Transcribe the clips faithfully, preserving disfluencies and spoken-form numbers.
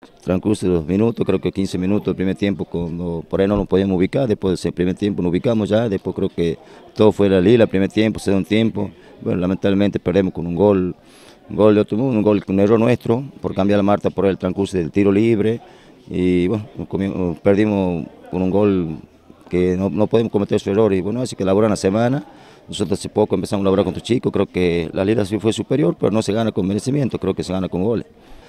transcurso de los minutos, creo que quince minutos del primer tiempo, cuando por ahí no nos podíamos ubicar, después del primer tiempo nos ubicamos ya, después creo que todo fue la lila, primer tiempo, segundo tiempo, bueno, lamentablemente perdemos con un gol, un gol de otro mundo, un gol con un error nuestro, por cambiar la marca por el transcurso del tiro libre, y bueno, comimos, perdimos con un gol que no, no podemos cometer su error, y bueno, así que elaboran la semana. Nosotros hace poco empezamos a laborar con estos chicos, creo que la liga sí fue superior, pero no se gana con merecimiento, creo que se gana con goles.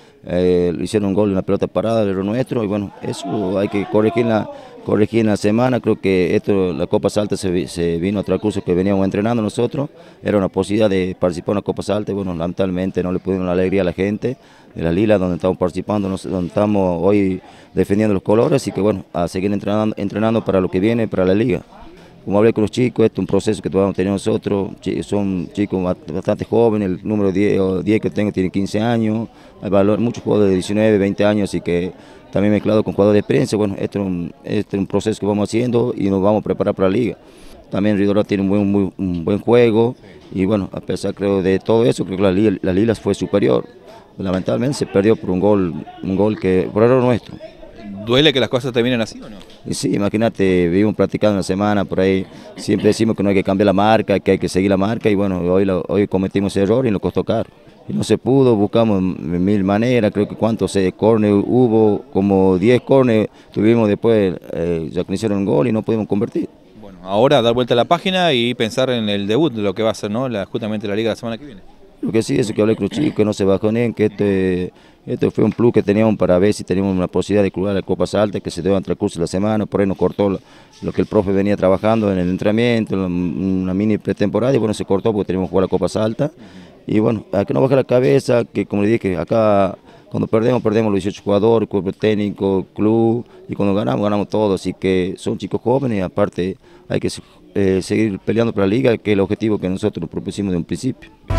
Eh, hicieron un gol, una pelota parada, el error nuestro, y bueno, eso hay que corregir en la, corregir en la semana. Creo que esto, la Copa Salta se, se vino a otra cosa que veníamos entrenando nosotros, era una posibilidad de participar en la Copa Salta, y bueno, lamentablemente no le pudimos la alegría a la gente de la Lila, donde estamos participando, donde estamos hoy defendiendo los colores, así que bueno, a seguir entrenando, entrenando para lo que viene, para la liga. Como hablé con los chicos, esto es un proceso que todavía no tenemos nosotros, son chicos bastante jóvenes, el número diez que tengo tiene quince años, hay valor, muchos jugadores de diecinueve, veinte años, así que también mezclado con jugadores de experiencia. Bueno, esto es, un, este es un proceso que vamos haciendo y nos vamos a preparar para la liga. También Ridora tiene un buen, muy, un buen juego y bueno, a pesar creo de todo eso, creo que la Liga, la Liga fue superior. Lamentablemente se perdió por un gol, un gol que por error nuestro. ¿Duele que las cosas terminen así o no? Y sí, imagínate, vivimos practicando una semana por ahí, siempre decimos que no hay que cambiar la marca, que hay que seguir la marca, y bueno, hoy, lo, hoy cometimos ese error y nos costó caro. Y no se pudo, buscamos de mil maneras, creo que cuántos eh, corners hubo, como diez corners tuvimos después, eh, ya que hicieron un gol y no pudimos convertir. Bueno, ahora dar vuelta a la página y pensar en el debut, de lo que va a ser, ¿no? La, justamente la liga la semana que viene. Lo que sí, eso que hablé con los chicos, que no se bajonen, que este, este fue un plus que teníamos para ver si teníamos una posibilidad de jugar la Copa Salta, que se dio entre el curso de la semana, por ahí nos cortó lo, lo que el profe venía trabajando en el entrenamiento, una mini pretemporada, y bueno, se cortó porque teníamos que jugar la Copa Salta. Y bueno, hay que no bajar la cabeza, que como le dije, acá cuando perdemos, perdemos los dieciocho jugadores, cuerpo técnico, club, y cuando ganamos, ganamos todo, así que son chicos jóvenes, y aparte hay que eh, seguir peleando para la liga, que es el objetivo que nosotros nos propusimos de un principio.